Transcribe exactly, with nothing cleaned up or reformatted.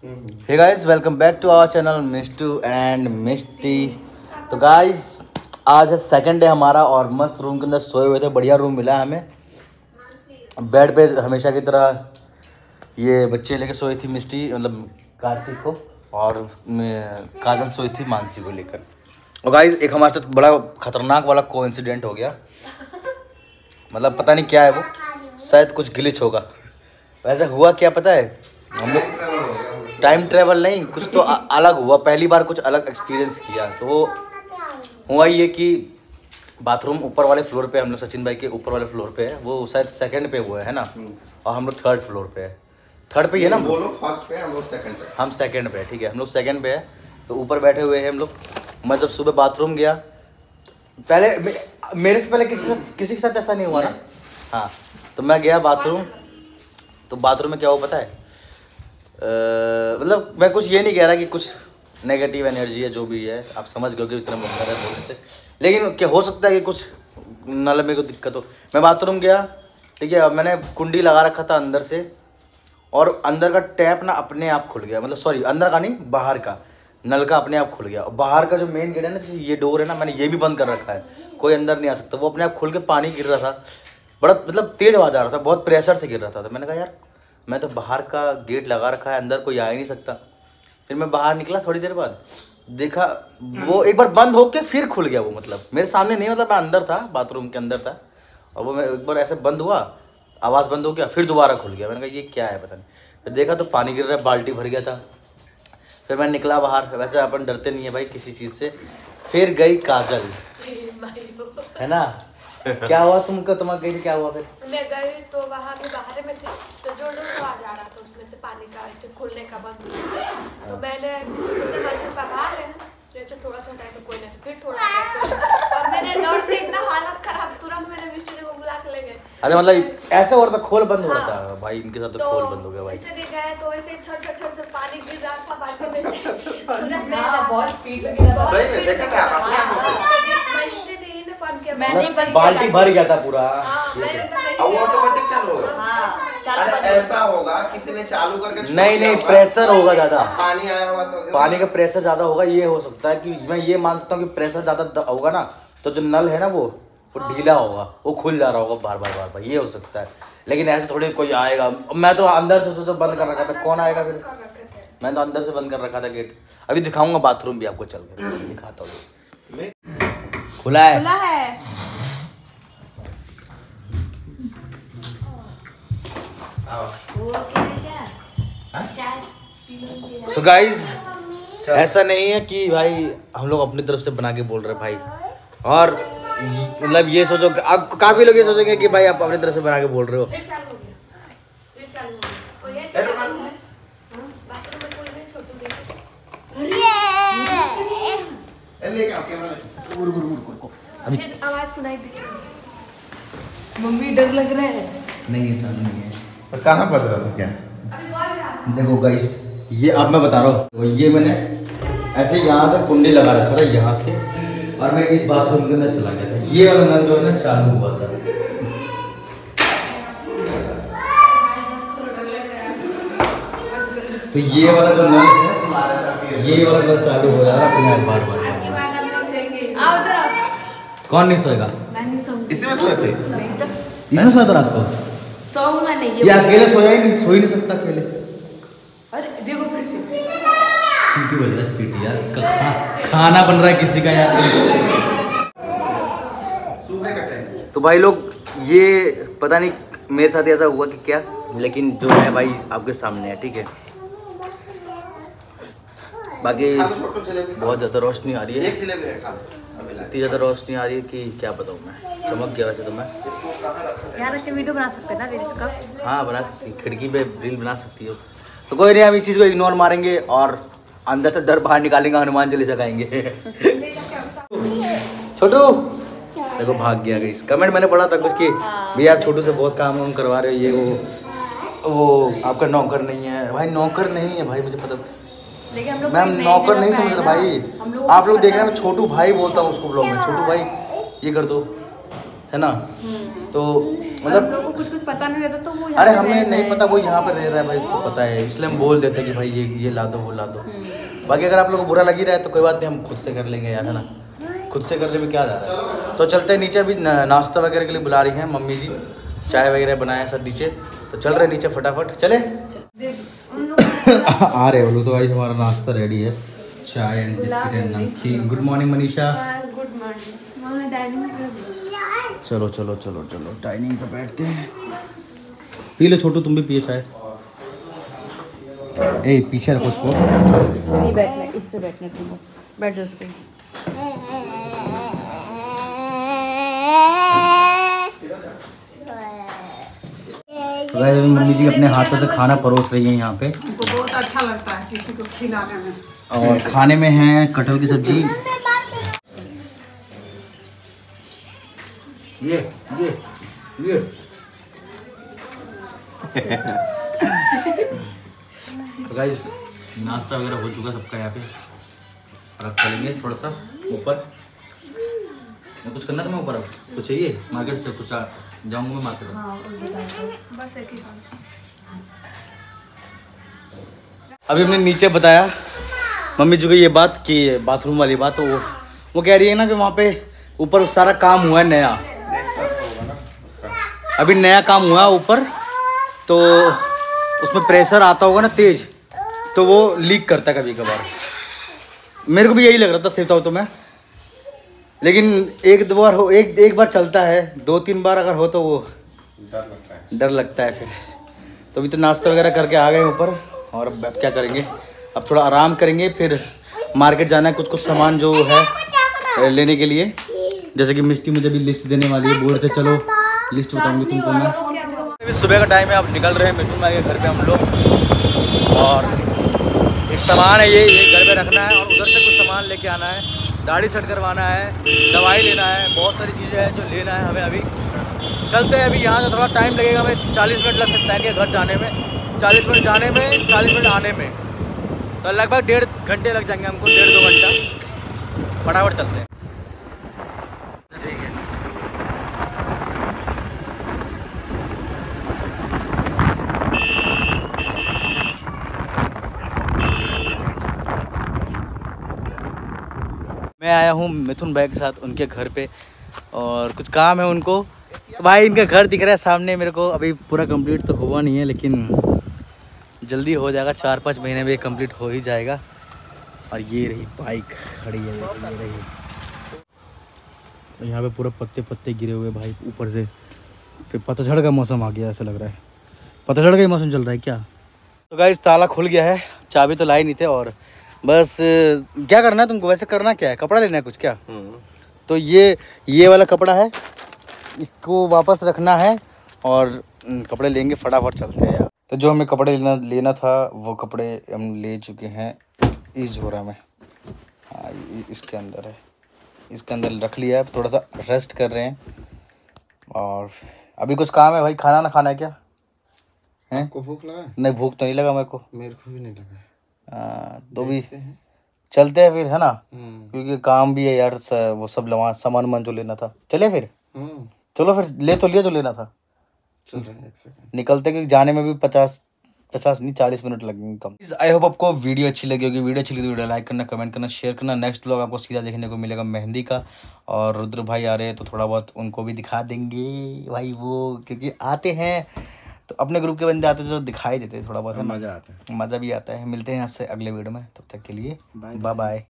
Hey guys, welcome back to our channel Mistu and Misty. तो guys आज है सेकंड डे हमारा और मस्त रूम के अंदर सोए हुए थे। बढ़िया रूम मिला है हमें। बेड पे हमेशा की तरह ये बच्चे लेके सोई थी मिस्टी, मतलब कार्तिक को, और काजल सोई थी मानसी को लेकर। और गाइस एक हमारे साथ बड़ा खतरनाक वाला कोइंसिडेंट हो गया। मतलब पता नहीं क्या है वो, शायद कुछ ग्लिच होगा। वैसे हुआ क्या पता है, हम लोग टाइम ट्रेवल नहीं, कुछ तो अलग हुआ। पहली बार कुछ अलग एक्सपीरियंस किया। तो हुआ ये कि बाथरूम ऊपर वाले फ्लोर पे, हम लोग सचिन भाई के ऊपर वाले फ्लोर पे है, वो शायद सेकंड पे हुआ है ना, और हम लोग थर्ड फ्लोर पे है। थर्ड पे ही है ना, वो लोग फर्स्ट पे, हम लोग सेकंड पे। हम सेकंड पे, ठीक है, हम लोग सेकंड पे है। तो ऊपर बैठे हुए हैं हम लोग। मैं जब सुबह बाथरूम गया, पहले मे, मेरे से पहले किसी किसी के साथ ऐसा नहीं हुआ ना। हाँ, तो मैं गया बाथरूम। तो बाथरूम में क्या हुआ पता है, मतलब मैं कुछ ये नहीं कह रहा कि कुछ नेगेटिव एनर्जी है, जो भी है आप समझ गए कि इतना मुश्किल है बोलने से, लेकिन क्या हो सकता है कि कुछ नल में को दिक्कत हो। मैं बाथरूम गया, ठीक है, मैंने कुंडी लगा रखा था अंदर से, और अंदर का टैप ना अपने आप खुल गया। मतलब सॉरी, अंदर का नहीं, बाहर का नल का अपने आप खुल गया। और बाहर का जो मेन गेट है ना, जैसे ये डोर है ना, मैंने ये भी बंद कर रखा है, कोई अंदर नहीं आ सकता। वो अपने आप खुल के पानी गिर रहा था, बड़ा मतलब तेज आवाज़ आ रहा था, बहुत प्रेशर से गिर रहा था। तो मैंने कहा यार, मैं तो बाहर का गेट लगा रखा है, अंदर कोई आ ही नहीं सकता। फिर मैं बाहर निकला, थोड़ी देर बाद देखा वो एक बार बंद होके फिर खुल गया। वो मतलब मेरे सामने नहीं, मतलब मैं अंदर था, बाथरूम के अंदर था, और वो मैं एक बार ऐसे बंद हुआ, आवाज़ बंद हो गया, फिर दोबारा खुल गया। मैंने कहा ये क्या है पता नहीं। फिर देखा तो पानी गिर रहा है, बाल्टी भर गया था। फिर मैं निकला बाहर, वैसे अपन डरते नहीं है भाई किसी चीज़ से। फिर गई काजल, है ना। क्या हुआ तुमको, तुम्हारा गई थी, क्या हुआ फिर? मैं गई तो वहाँ भी बाहर में थी, तो जो डोर आवाज आ रहा था उसमें से पानी का ऐसे खुलने का बंद हुआ। तो मैंने सोचा मन से बाहर है ना, जैसे थोड़ा सा हटाया तो कोई नहीं, फिर थोड़ा, और मैंने डर से इतना हालत खराब, तुरंत मैंने मिस्त्री को बुला के ले गए। अच्छा, मतलब ऐसे हो रहा था, खोल बंद हो रहा था भाई, इनके साथ तो खोल बंद हो गया भाई। मिस्त्री गए तो ऐसे छड़ छड़ छड़ छड़ पानी गिर रहा था बाल्टी में से, बहुत स्पीड में गिरा था। सही में देखा था आप मतलब बाल्टी भर गया था पूरा। अब वो ऑटोमेटिक चालू होगा। अरे ऐसा होगा किसी ने चालू करके, नहीं नहीं, प्रेशर होगा ज्यादा, पानी आया होगा तो पानी का प्रेशर ज्यादा होगा। ये हो सकता है कि मैं ये मान सकता हूँ कि प्रेशर ज्यादा होगा ना, तो जो नल है ना वो वो ढीला होगा, वो खुल जा रहा होगा बार बार बार बार, ये हो सकता है। लेकिन ऐसे थोड़ी कोई आएगा। मैं तो अंदर से तो बंद कर रखा था, कौन आएगा फिर। मैं तो अंदर से बंद कर रखा था गेट। अभी दिखाऊंगा बाथरूम भी आपको, चल के दिखाता हूँ। खुला है, खुला है। सो गाइस, ऐसा नहीं है कि भाई हम लोग अपनी तरफ से बना के बोल रहे हैं भाई, और मतलब ये सोचो, काफी लोग ये सोचेंगे कि भाई आप अपनी तरफ से बना के बोल रहे हो। फिर आवाज सुनाई दी, मम्मी डर लग रहा है। नहीं ये चालू नहीं है। पर कहाँ बज रहा था क्या? देखो गाइस, ये अब मैं बता रहा हूँ, ये मैंने ऐसे यहाँ से कुंडी लगा रखा था, यहाँ से, और मैं इस बाथरूम के अंदर चला गया था। ये वाला नल जो है ना चालू हुआ था। तो ये वाला जो नल है, ये वाला नल चालू हो जा रहा है अपने आप बार बार। कौन नहीं सोएगा? इसी में सोए थे? इसमें सोया था रात को? सोऊंगा नहीं, ये अकेले सोया ही नहीं, सो ही नहीं सकता अकेले। अरे देखो फिर से सीटी बज रहा है, सीटी यार, खा, खाना बन रहा है किसी का यार। सुबह का टाइम। तो भाई लोग, ये पता नहीं मेरे साथ ऐसा हुआ कि क्या, लेकिन जो है भाई आपके सामने है, ठीक है। बाकी बहुत ज़्यादा रोशनी आ रही है, एक जलेबी है, खा लो। इतनी ज़्यादा रोशनी आ रही है कि क्या बताऊँ मैं, चमक गया वैसे तो मैं। यार इसके वीडियो बना सकते हैं ना रील्स का। हाँ बना सकती, खिड़की पे रील बना सकती हो। तो कोई नहीं, हम इस चीज़ को इग्नोर मारेंगे और अंदर से डर बाहर निकालेंगे, हनुमान चालीसा गाएंगे। छोटू देखो भाग गया। गई कमेंट मैंने पढ़ा था कुछ कि भैया आप छोटू से बहुत काम वाम करवा रहे हो, ये वो वो आपका नौकर नहीं है। भाई नौकर नहीं है भाई, मुझे पता, मैम नौकर नहीं समझ रहा भाई। आप लोग देख रहे हैं, मैं छोटू भाई बोलता हूँ उसको ब्लॉग में, छोटू भाई ये कर दो, है ना। तो मतलब पता नहीं रहता तो वो अरे हमें नहीं पता वो यहाँ पे रह रहा है भाई, उसको पता है, इसलिए हम बोल देते हैं कि भाई ये ये ला दो वो ला दो। बाकी अगर आप लोगों को बुरा लग ही रहा है तो कोई बात नहीं, हम खुद से कर लेंगे यार, है ना, खुद से करने में क्या जा रहा है। तो चलते हैं नीचे, अभी नाश्ता वगैरह के लिए बुला रही हैं मम्मी जी, चाय वगैरह बनाया सब नीचे, तो चल रहे नीचे फटाफट, चले आ रहे बोलो। तो भाई हमारा नाश्ता रेडी है, चाय एंड बिस्किट एंड नमकीन। Good morning Manisha. Good morning. Dining चलो चलो चलो चलो डाइनिंग पे बैठते हैं, पी लो छोटू, तुम भी पिए चाय। ए पीछे रखो उसको, नहीं बैठना, इस पे बैठना, तुमको बैठ जाओ उस पे। मम्मी जी अपने हाथों से खाना परोस रही है यहाँ पे, उनको बहुत अच्छा लगता है किसी को खिलाने में। और खाने में है कटहल की सब्जी, ये ये ये तो गाइस नाश्ता वगैरह हो चुका सबका यहाँ पे, और अब चलेंगे थोड़ा सा ऊपर। कुछ करना था मैं ऊपर, अब कुछ चाहिए मार्केट से, कुछ जाऊंगा मैं मार्केट में। बस एक ही अभी हमने नीचे बताया मम्मी जी को ये बात कि बाथरूम वाली बात, तो वो वो कह रही है ना कि वहाँ पे ऊपर सारा काम हुआ है नया, अभी नया काम हुआ है ऊपर, तो उसमें प्रेशर आता होगा ना तेज, तो वो लीक करता है कभी कभार। मेरे को भी यही लग रहा था, सही बताऊँ तो मैं, लेकिन एक दो बार हो, एक एक बार चलता है, दो तीन बार अगर हो तो वो डर लगता है डर लगता है फिर। तो अभी तो नाश्ता वगैरह करके आ गए ऊपर, और अब क्या करेंगे, अब थोड़ा आराम करेंगे, फिर मार्केट जाना है कुछ कुछ सामान जो है लेने के लिए, जैसे कि मिष्टी मुझे भी लिस्ट देने वाली है, बोल रहे थे चलो लिस्ट बताऊंगी तुमको मैं। अभी सुबह का टाइम है, अब निकल रहे हैं मिथुन भाई के घर पे हम लोग, और एक सामान है ये ये घर पे रखना है, और उधर से कुछ सामान लेके आना है, दाढ़ी सेट करवाना है, दवाई लेना है, बहुत सारी चीज़ें हैं जो लेना है हमें। अभी चलते हैं, अभी यहाँ से थोड़ा टाइम लगेगा, हमें चालीस मिनट लग सकता है कि घर जाने में, चालीस मिनट जाने में, चालीस मिनट आने में, तो लगभग डेढ़ घंटे लग जाएंगे हमको, डेढ़ दो घंटा। फटाफट चलते हैं। ठीक है, मैं आया हूँ मिथुन भाई के साथ उनके घर पे, और कुछ काम है उनको। तो भाई इनका घर दिख रहा है सामने मेरे को, अभी पूरा कंप्लीट तो हुआ नहीं है, लेकिन जल्दी हो जाएगा, चार पाँच महीने में कंप्लीट हो ही जाएगा। और ये रही बाइक खड़ी है, ये रही, यहाँ पे पूरा पत्ते पत्ते गिरे हुए भाई ऊपर से, फिर पतझड़ का मौसम आ गया ऐसा लग रहा है, पतझड़ का ही मौसम चल रहा है क्या। तो गाइस ताला खुल गया है, चाबी तो लाए नहीं थे, और बस क्या करना है तुमको, वैसे करना क्या है, कपड़ा लेना है कुछ क्या। तो ये ये वाला कपड़ा है, इसको वापस रखना है, और कपड़े लेंगे, फटाफट चलते हैं यार। तो जो हमें कपड़े लेना लेना था वो कपड़े हम ले चुके हैं इस झोरा में, हाँ इसके अंदर है, इसके अंदर रख लिया है, थोड़ा सा रेस्ट कर रहे हैं। और अभी कुछ काम है भाई, खाना ना खाना है क्या है? आपको भूख लगा? नहीं भूख तो नहीं लगा मेरे को, मेरे को भी नहीं लगा। हाँ तो भी चलते हैं फिर, है ना, क्योंकि काम भी है यार, वो सब लवा सामान मन जो लेना था। चले फिर, चलो फिर, ले तो लिया जो लेना था, चल रहे हैं एक सेकंड। निकलते कि जाने में भी पचास पचास नहीं चालीस मिनट लगेंगे कम। आई होप आपको वीडियो अच्छी लगी होगी, वीडियो अच्छी लगी तो वीडियो लाइक करना, कमेंट करना, शेयर करना। नेक्स्ट ब्लॉग आपको सीधा देखने को मिलेगा मेहंदी का, और रुद्र भाई आ रहे हैं तो थोड़ा बहुत उनको भी दिखा देंगे भाई, वो क्योंकि आते हैं तो अपने ग्रुप के बंदे आते हैं तो दिखाई देते हैं थोड़ा बहुत, मज़ा आता है, मज़ा भी आता है। मिलते हैं आपसे अगले वीडियो में, तब तक के लिए बाय बाय।